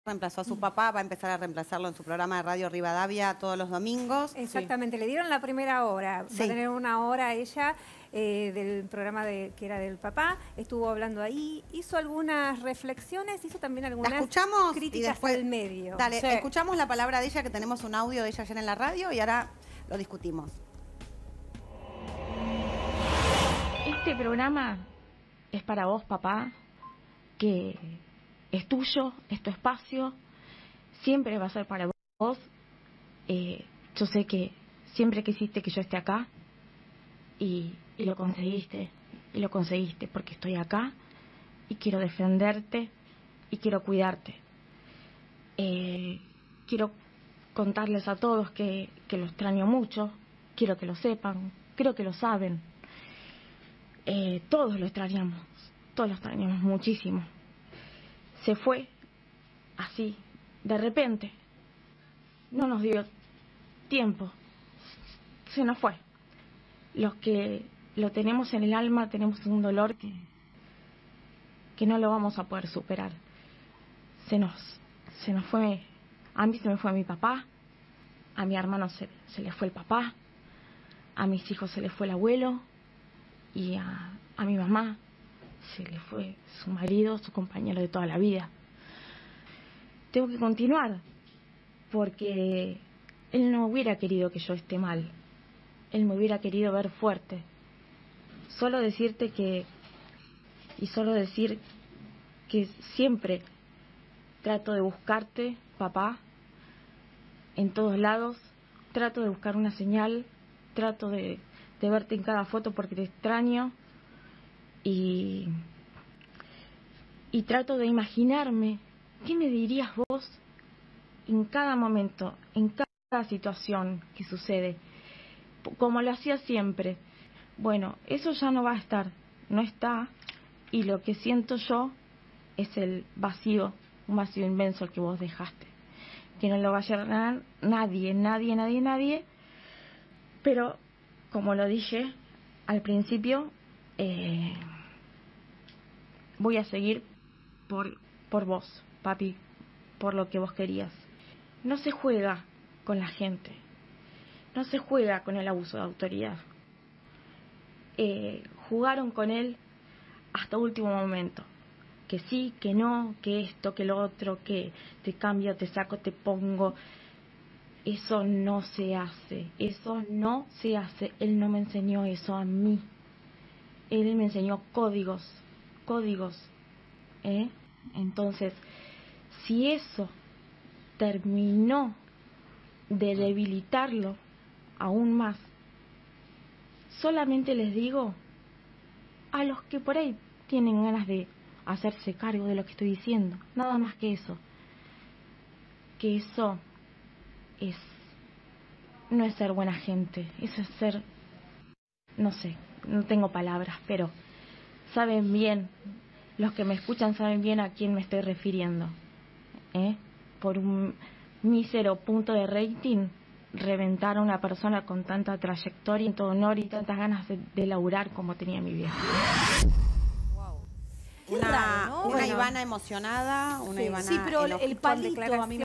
Reemplazó a su papá, va a empezar a reemplazarlo en su programa de Radio Rivadavia todos los domingos. Exactamente, le dieron la primera hora, Sí. va a tener una hora ella del programa que era del papá, estuvo hablando ahí, hizo algunas reflexiones, hizo también algunas críticas después, al medio. Dale, Sí. escuchamos la palabra de ella, que tenemos un audio de ella ayer en la radio y ahora lo discutimos. Este programa es para vos, papá, que es tuyo, es tu espacio, siempre va a ser para vos. Yo sé que siempre quisiste que yo esté acá y lo conseguiste porque estoy acá y quiero defenderte y quiero cuidarte. Quiero contarles a todos que lo extraño mucho, quiero que lo sepan, creo que lo saben. Todos lo extrañamos muchísimo. Se fue así, de repente, no nos dio tiempo, se nos fue. Los que lo tenemos en el alma tenemos un dolor que no lo vamos a poder superar. Se nos fue, a mí se me fue mi papá, a mi hermano se le fue el papá, a mis hijos se le fue el abuelo y a mi mamá se le fue su marido, su compañero de toda la vida. Tengo que continuar, porque él no hubiera querido que yo esté mal. Él me hubiera querido ver fuerte. Solo decir que siempre trato de buscarte, papá, en todos lados. Trato de buscar una señal, trato de verte en cada foto porque te extraño. Y trato de imaginarme qué me dirías vos en cada momento, en cada situación que sucede, como lo hacía siempre. Bueno, eso ya no va a estar, no está, y lo que siento yo es el vacío, un vacío inmenso el que vos dejaste, que no lo va a llenar nadie, pero como lo dije al principio, voy a seguir por vos, papi, por lo que vos querías. No se juega con la gente, no se juega con el abuso de autoridad. Jugaron con él hasta último momento, que sí, que no, que esto, que lo otro, que te cambio, te saco, te pongo. Eso no se hace, Él no me enseñó eso a mí, él me enseñó códigos. Entonces, si eso terminó de debilitarlo aún más, solamente les digo a los que por ahí tienen ganas de hacerse cargo de lo que estoy diciendo, nada más que eso no es ser buena gente, eso es ser, no sé, no tengo palabras, pero saben bien, los que me escuchan saben bien a quién me estoy refiriendo. Por un mísero punto de rating, reventar a una persona con tanta trayectoria, y todo honor y tantas ganas de laburar como tenía mi vieja. Una Ivana emocionada, una Ivana sí, pero el palito a mí